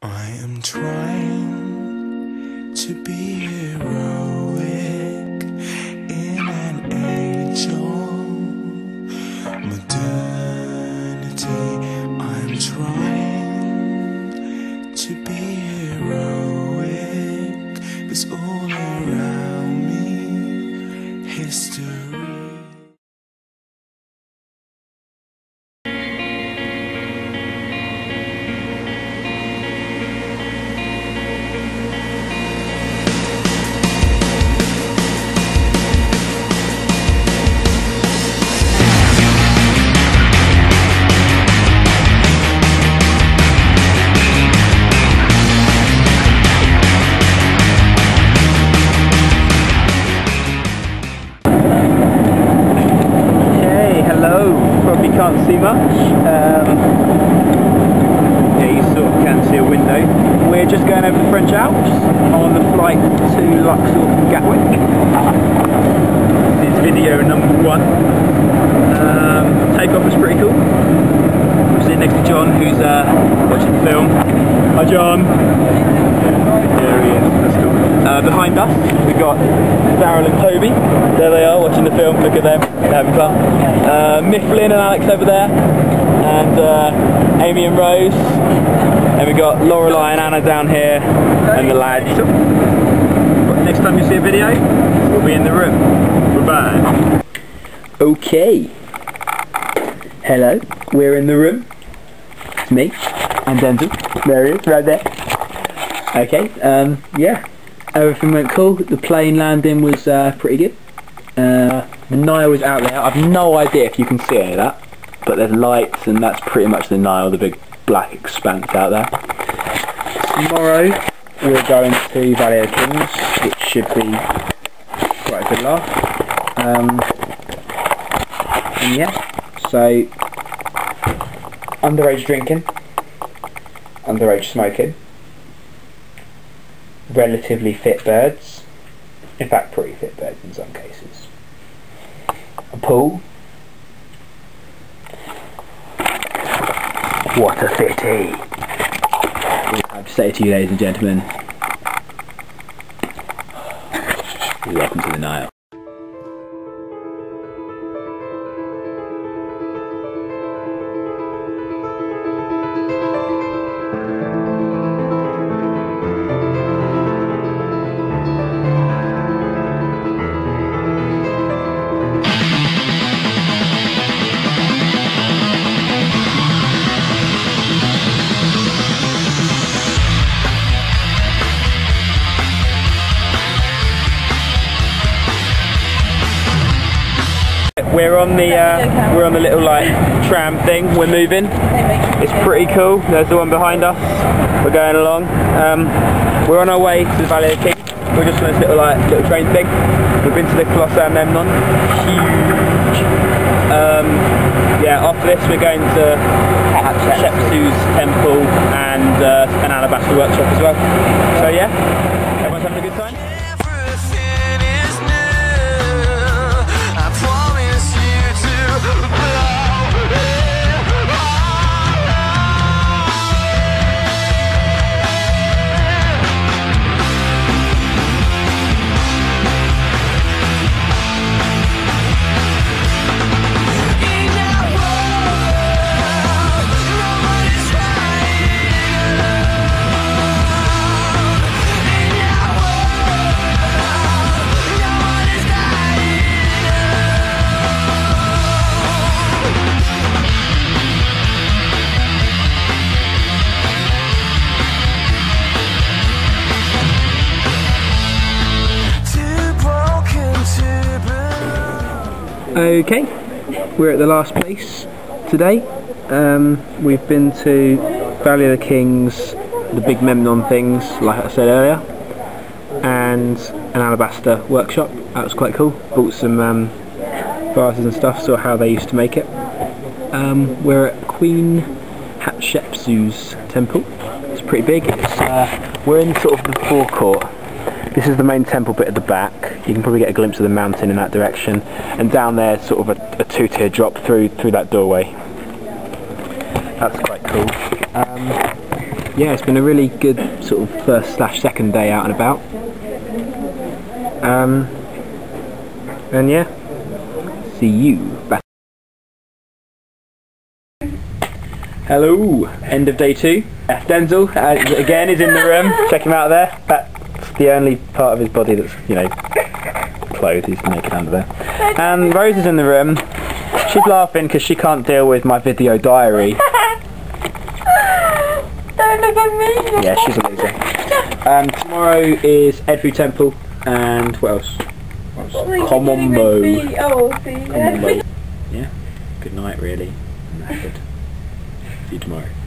I am trying to be heroic in an age of modernity. I'm trying to be heroic, 'cause all around me, history. Probably can't see much. Yeah, you sort of can see a window. We're just going over the French Alps on the flight to Luxor from Gatwick. This is video number 1. Takeoff was pretty cool. I'm sitting next to John, who's watching the film. Hi John. There he is. That's cool. Behind us we've got Daryl and Toby. There they are watching the film. Look at them. They're having fun. Mifflin and Alex over there, and Amy and Rose, and we've got Lorelei and Anna down here, and the lads. Next time you see a video, we'll be in the room. Goodbye. Okay. Hello, we're in the room. It's me and Denzel. There he is, right there. Okay, yeah, everything went cool. The plane landing was pretty good. The Nile was out there. I've no idea if you can see any of that, but there's lights, and that's pretty much the Nile, the big black expanse out there. Tomorrow we're going to Valley of the Kings, which should be quite a good laugh. And yeah, so underage drinking, underage smoking, relatively fit birds, in fact pretty fit birds in some cases, a pool, what a city. I have to say to you, ladies and gentlemen, welcome to the Nile. We're on the little like tram thing. We're moving. It's pretty cool. There's the one behind us. We're going along. We're on our way to the Valley of the Kings. We're just on this little train thing. We've been to the Colosseum Memnon. Huge. Yeah. After this, we're going to Hatshepsut's temple and an alabaster workshop as well. So yeah, everyone's having a good time. Okay, we're at the last place today. We've been to Valley of the Kings, the big Memnon things, like I said earlier, and an alabaster workshop. That was quite cool. Bought some vases and stuff, saw how they used to make it. We're at Queen Hatshepsut's temple. It's pretty big. We're in sort of the forecourt. This is the main temple bit at the back. You can probably get a glimpse of the mountain in that direction, and down there sort of a two-tier drop through that doorway. That's quite cool. yeah, it's been a really good sort of first/second day out and about. And yeah, see you back. Hello, end of day 2. Denzel again is in the room. Check him out there. That's the only part of his body that's, you know, clothed. He's naked under there. And Rose is in the room. She's laughing because she can't deal with my video diary. Don't look at me. Yeah, she's a loser. Tomorrow is Edfu Temple and what else? Komombo. Komombo. Yeah. Good night, really. I'm knackered. See you tomorrow.